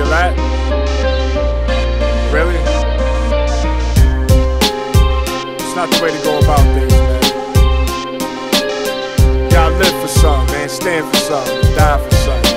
feel that? Really? It's not the way to go about things, man. You gotta live for something, man. Stand for something. Die for something.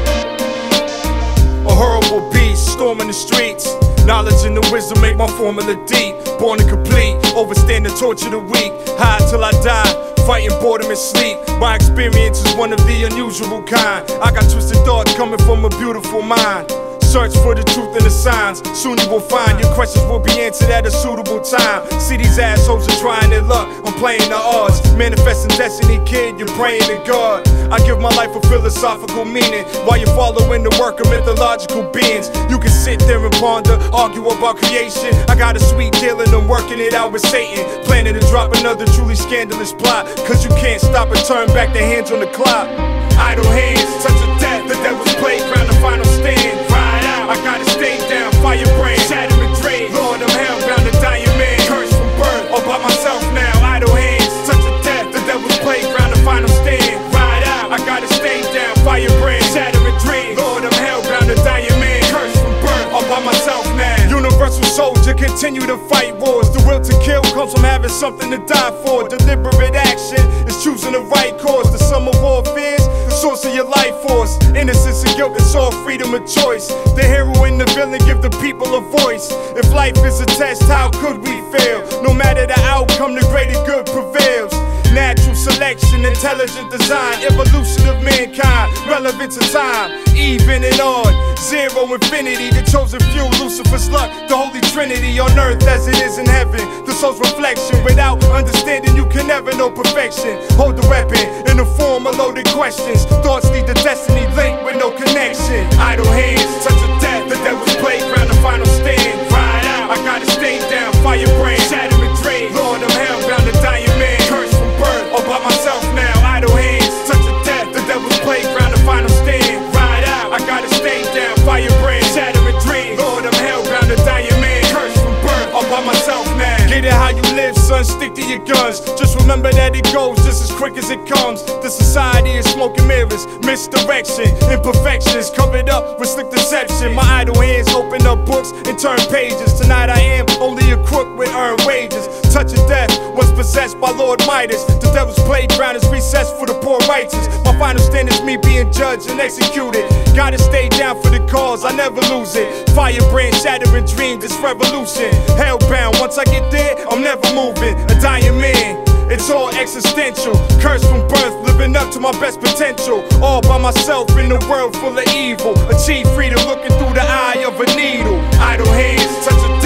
A horrible beast, storming the streets. Knowledge and the wisdom make my formula deep. Born and complete, overstand the torture of the weak. High till I die, fighting boredom and sleep. My experience is one of the unusual kind. I got twisted thoughts coming from a beautiful mind. Search for the truth and the signs. Soon you will find your questions will be answered at a suitable time. See, these assholes are trying their luck. I'm playing the odds. Manifesting destiny, kid, you're praying to God. I give my life a philosophical meaning while you're following the work of mythological beings. You can sit there and ponder, argue about creation. I got a sweet deal and I'm working it out with Satan. Planning to drop another truly scandalous plot. Cause you can't stop and turn back the hands on the clock. Idle hands, touch of death, the devil's playground, the final stand. Ride out, I gotta stay down, firebrand, shattering dread. Lord, I'm hellbound, a dying man, cursed from birth, all by myself now. Idle hands, touch of death, the devil's playground, the final stand. Ride out, I gotta stay down, firebrand, shattering dread. Lord, I'm hellbound, a dying man, cursed from birth, all by myself now. Universal soldier, continue to fight wars. The will to kill comes from having something to die for. Deliberate action is choosing the right cause. The sum of all fears, the source of your life force. Innocence and guilt, it's all freedom of choice. The hero and the villain give the people a voice. If life is a test, how could we fail? No matter the outcome, the greater good prevails. Natural selection, intelligent design, evolution of mankind, relevant to time, even and odd, zero infinity, the chosen few, Lucifer's luck, the holy trinity on earth as it is in heaven, the soul's reflection. Without understanding, you can never know perfection. Hold the weapon in the form of loaded questions. Thoughts lead to destiny, linked with no connection. Idle hands, touch of death, the devil's playground, the final stand. Ride out, I gotta stay down, firebrand, shattering dread. Lord, I'm hellbound, a dying man, cursed from birth, all by myself now. Idle hands, touch of death, the devil's playground, the final stand. Ride out, I gotta stay down, firebrand, shattering dread. Lord, I'm hellbound, a dying man, cursed from birth, all by myself now. Get it how you live, son, stick to your guns. Just remember that it goes just as quick as it comes. The society is smoke and mirrors, misdirection, imperfections covered up with slick deception. My idle hands open up books and turn pages. Tonight I am only a crook with earned wages. Touch of death was possessed by Lord Midas. The devil's playground is recessed for the poor righteous. My final stand is me being judged and executed. Gotta stay down for the cause, I never lose it. Firebrand, shattering dreams, it's revolution. Hellbound, once I get there, I'm never moving. A dying man, it's all existential. Cursed from birth, living up to my best potential. All by myself in a world full of evil. Achieve freedom looking through the eye of a needle. Idle hands, touch of